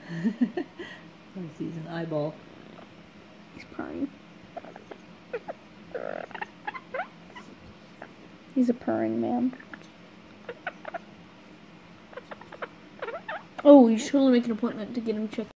He sees an eyeball. He's purring. He's a purring man. Oh, you should totally make an appointment to get him checked.